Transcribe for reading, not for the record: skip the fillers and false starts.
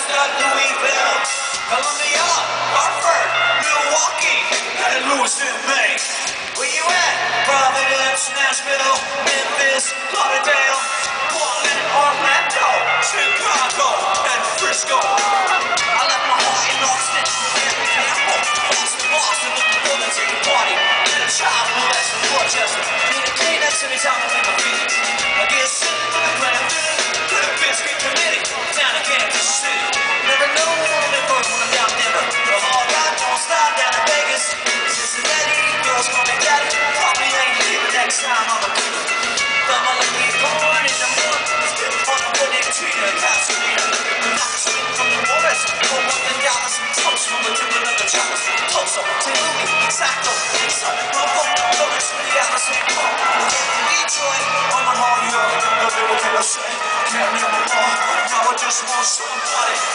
Augusta, Louisville, Columbia, Hartford, Milwaukee, and Lewiston, Maine. Where you at? Providence, Nashville, Memphis, Lauderdale, Portland, Orlando, Chicago, and Frisco. I left my heart in Austin, Boston, looking for the tea party. And a child molested in Rochester. Need a Kleenex anytime I'm in my Phoenix. I get sick when I'm playing to the Biscuit Committee down in Kansas City. Never know when I'm in Berkeley when I'm down in Denver. The hard ride won't stop down in Vegas. Cincinnati, girls call me daddy. Probably ain't leaving next time I'm a good. Got my lucky corn in the morning. Still on the winning tree to Pasadena. Knock straight from the Morris. Go up in Dallas. Toast from the tip of the Charles. Tulsa, St. Louis, Saco, Southern Global, Lotus, Minneapolis, St. Paul. Detroit, Omaha, New York. No people can say. Can't live alone. Now I just want some party.